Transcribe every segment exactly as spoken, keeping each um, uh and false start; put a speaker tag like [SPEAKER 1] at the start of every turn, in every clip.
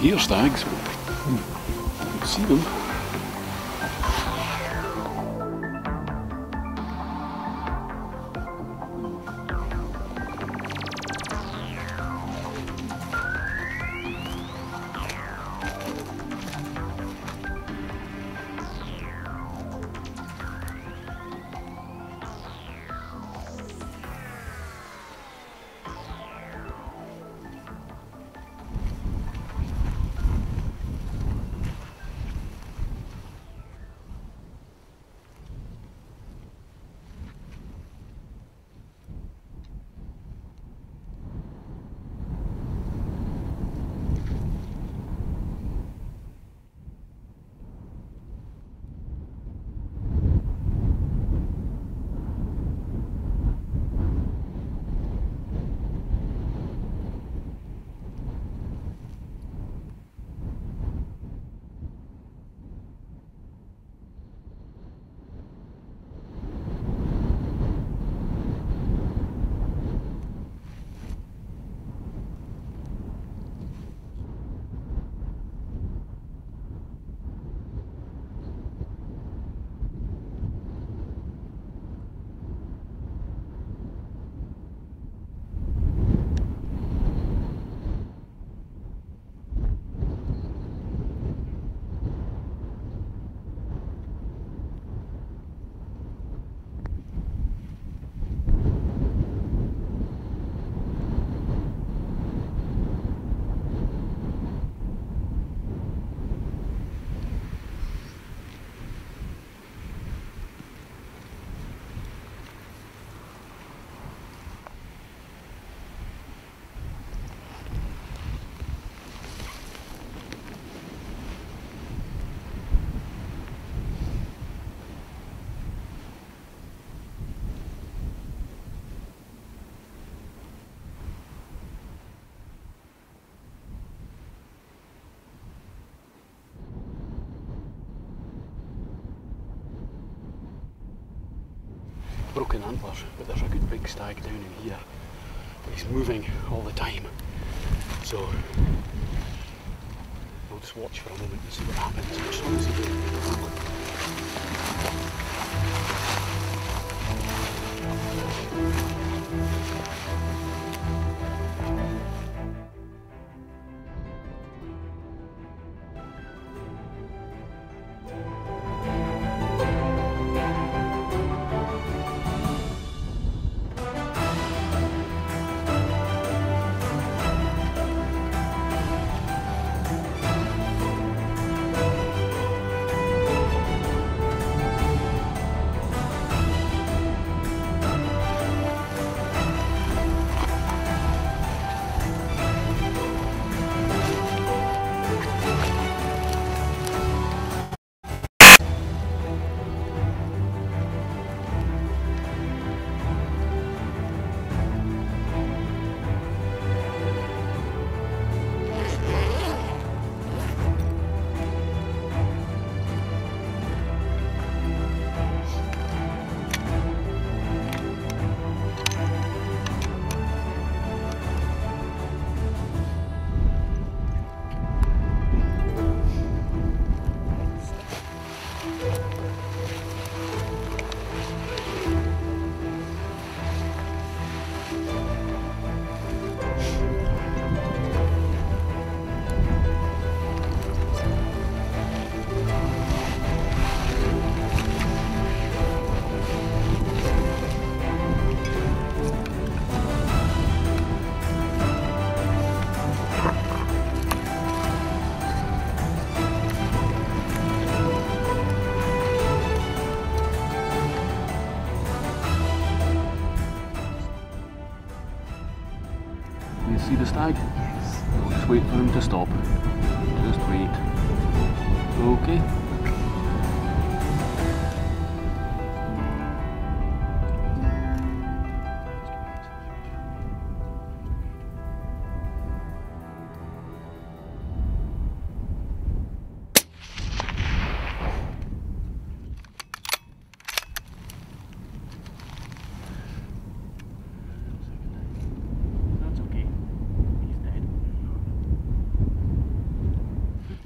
[SPEAKER 1] hear stags, but you can see them. Broken antlers, but there's a good big stag down in here. He's moving all the time, so we'll just watch for a moment and see what happens. Just want to see. You see the stag? Yes. We'll just wait for him to stop. Just wait. Okay.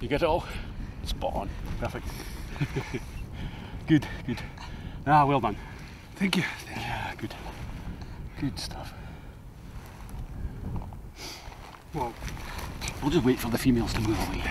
[SPEAKER 1] You get it all? Spot on. Perfect. Good, good. Ah, well done.
[SPEAKER 2] Thank you.
[SPEAKER 1] Yeah, good. Good stuff.
[SPEAKER 2] Well,
[SPEAKER 1] we'll just wait for the females to move away.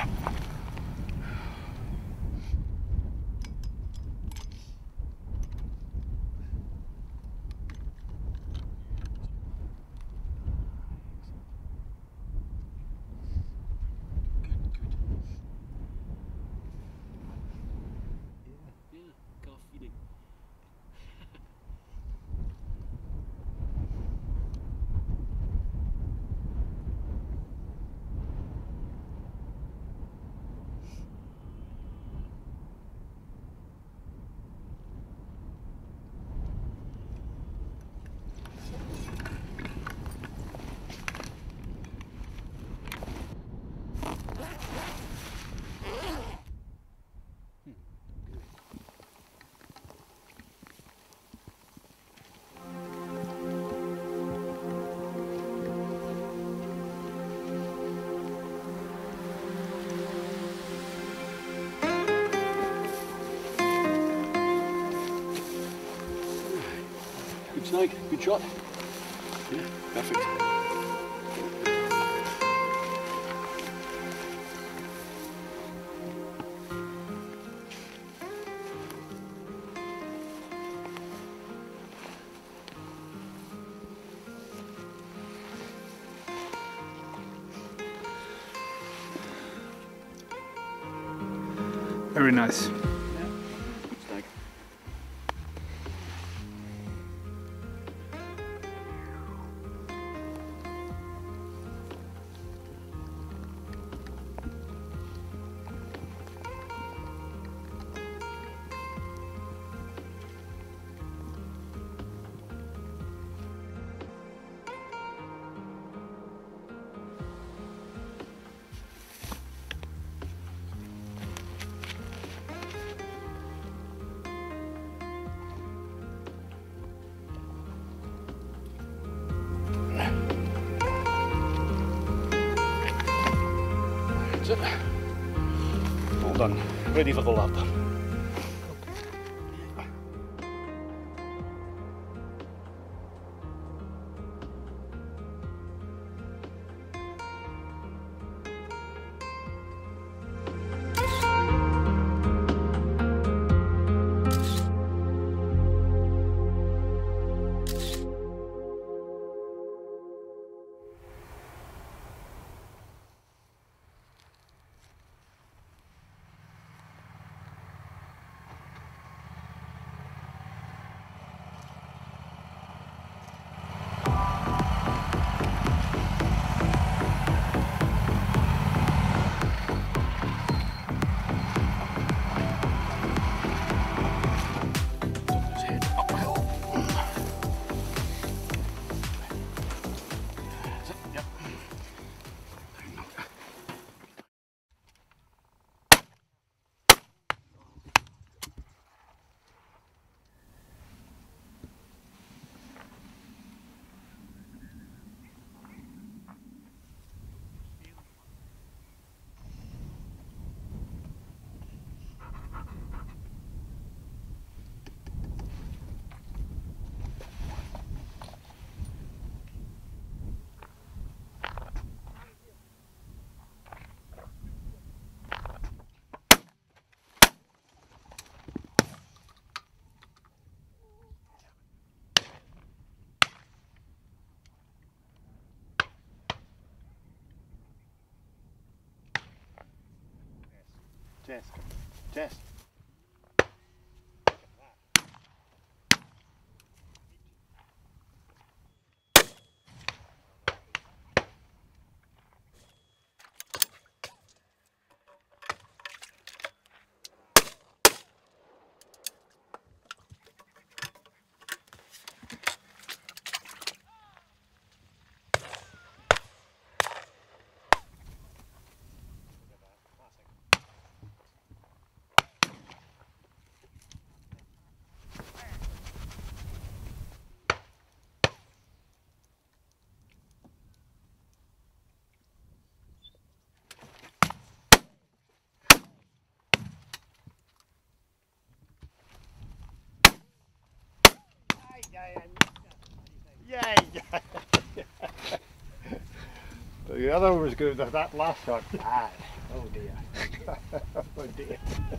[SPEAKER 1] Good snag, good shot. Yeah, perfect.
[SPEAKER 2] Very nice.
[SPEAKER 1] Yeah, good snag. That's it. All done. Ready for the lap. Jess, Jess.
[SPEAKER 2] Yeah, yeah. The other one was good, that last shot. Ah, oh dear. Oh dear.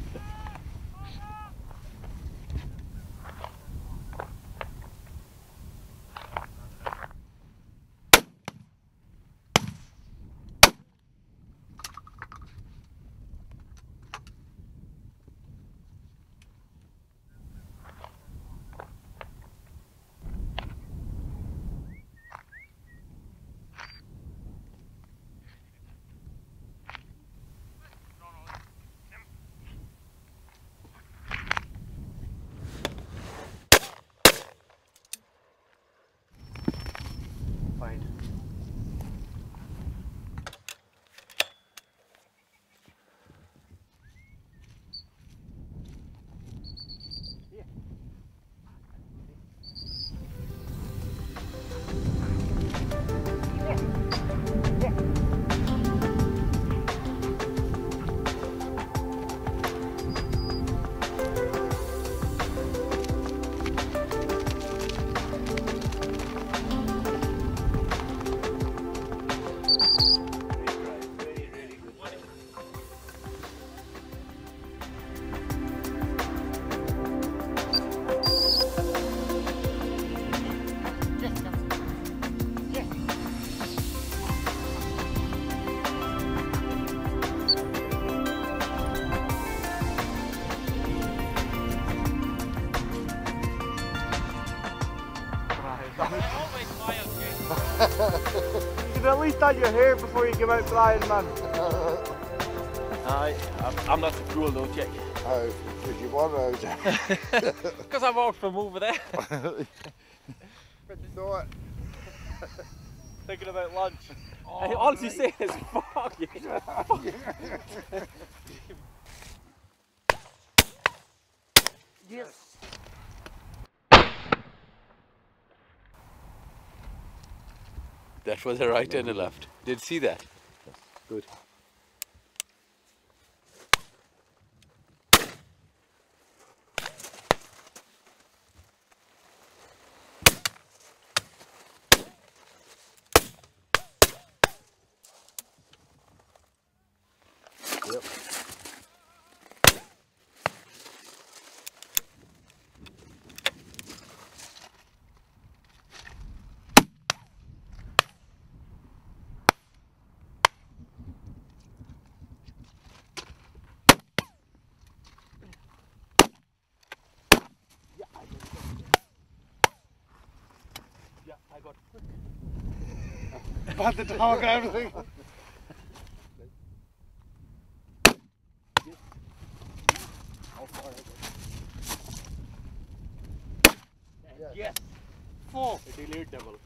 [SPEAKER 1] Fine.
[SPEAKER 3] You should at least dye your hair before you come out flying, man.
[SPEAKER 4] I, I'm, I'm not so cruel though, Jack.
[SPEAKER 2] Oh, would you want those?
[SPEAKER 4] Because I walked from over there.
[SPEAKER 2] But you know it.
[SPEAKER 3] Thinking about lunch.
[SPEAKER 4] Oh, I honestly say this, fuck you.
[SPEAKER 3] Yes.
[SPEAKER 1] That was a right and a left. Did you see that? Good.
[SPEAKER 2] Yep.
[SPEAKER 1] Yeah, I got quick.
[SPEAKER 2] About the dog and everything.
[SPEAKER 1] Yes. Four. A delayed double.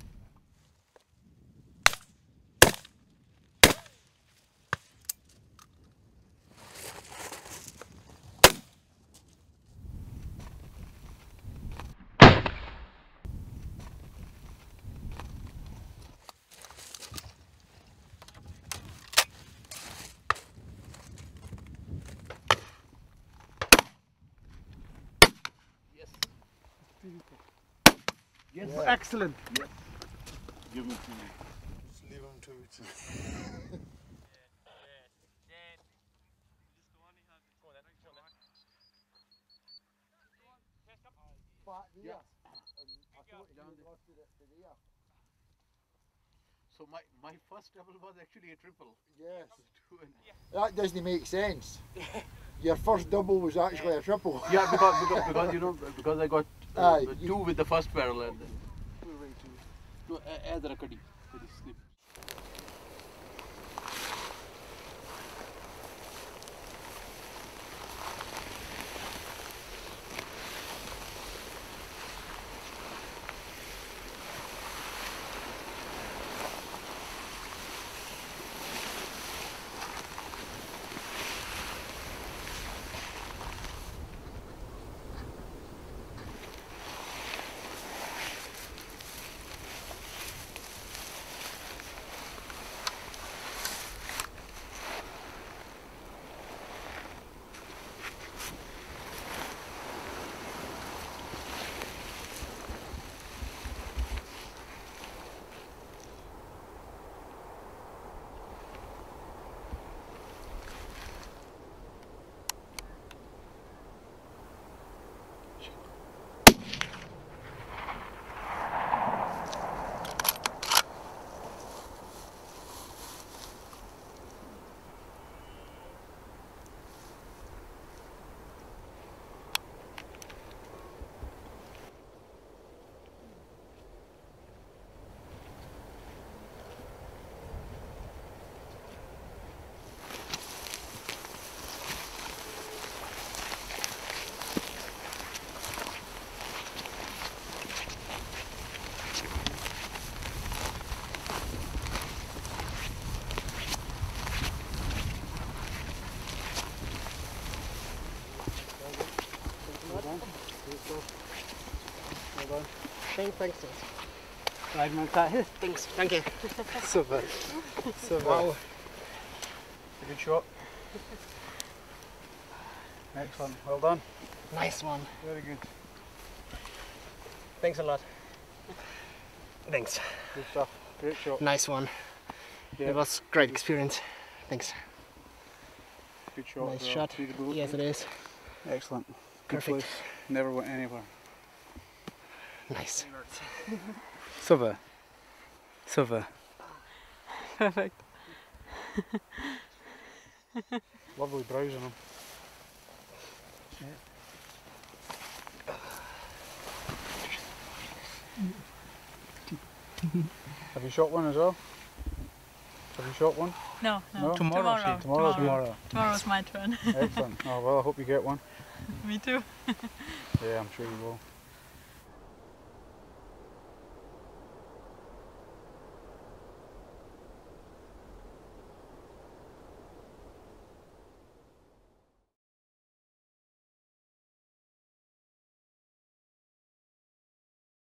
[SPEAKER 3] Yes. Yeah. Excellent.
[SPEAKER 2] Yes. Give him to me. Just leave him to it.
[SPEAKER 1] So my, my first double was actually a triple.
[SPEAKER 2] Yes. That doesn't make sense. Your first double was actually a triple.
[SPEAKER 1] Yeah, because, because, because you know, because I got uh,
[SPEAKER 2] Aye,
[SPEAKER 1] two
[SPEAKER 2] you...
[SPEAKER 1] with the first barrel and then no, as a kadi, kadi slip. done.
[SPEAKER 5] Shane, thanks.
[SPEAKER 1] Right, man, that.
[SPEAKER 5] Thanks, thank you.
[SPEAKER 1] Super. Super.
[SPEAKER 5] Wow.
[SPEAKER 1] A good shot. Excellent. Well done.
[SPEAKER 5] Nice one.
[SPEAKER 1] Very good.
[SPEAKER 5] Thanks a lot. Thanks.
[SPEAKER 1] Good stuff. Great shot.
[SPEAKER 5] Nice one.
[SPEAKER 1] Yeah.
[SPEAKER 5] It was great experience. Thanks.
[SPEAKER 1] Good shot.
[SPEAKER 5] Nice
[SPEAKER 1] well.
[SPEAKER 5] shot.
[SPEAKER 1] See the boat,
[SPEAKER 5] Yes,
[SPEAKER 1] yeah?
[SPEAKER 5] it is.
[SPEAKER 1] Excellent. Good
[SPEAKER 5] Perfect.
[SPEAKER 1] place. Never went anywhere.
[SPEAKER 5] Nice.
[SPEAKER 1] Super. Super.
[SPEAKER 6] Perfect.
[SPEAKER 1] Lovely browsing them. Have you shot one as well? Have you shot one?
[SPEAKER 6] No, no.
[SPEAKER 1] No?
[SPEAKER 6] Tomorrow.
[SPEAKER 1] Tomorrow.
[SPEAKER 6] Tomorrow.
[SPEAKER 1] Tomorrow.
[SPEAKER 6] Tomorrow's my turn.
[SPEAKER 1] Excellent. Oh well, I hope you get one.
[SPEAKER 6] Me too.
[SPEAKER 1] Yeah, I'm sure you will.